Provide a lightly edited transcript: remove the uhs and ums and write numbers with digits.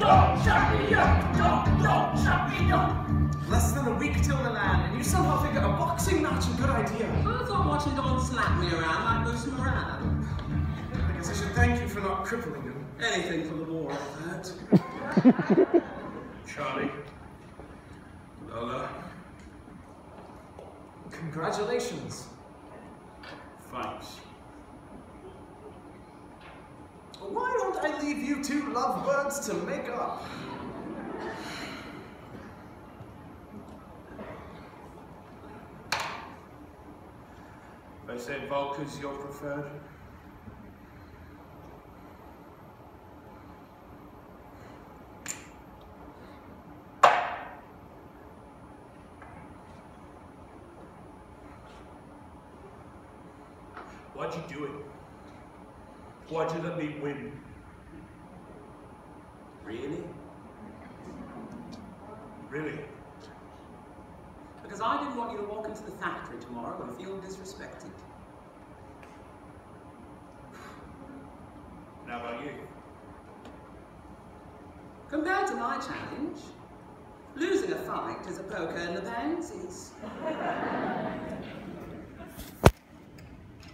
Don't shut me up! Don't shut me up! Less than a week till Milan, and you somehow figure a boxing match a good idea. I thought watching Don slap me around might boost morale. I guess I should thank you for not crippling him. Anything for the war, I've heard. Charlie. Lola. Congratulations. Thanks. Why don't I leave you two lovebirds to make up? They said Volker's your preferred. Why'd you do it? Why'd you let me win? Really? Really? Because I didn't want you to walk into the factory tomorrow and feel disrespected. How about you? Compared to my challenge, losing a fight is a poker in the pansies.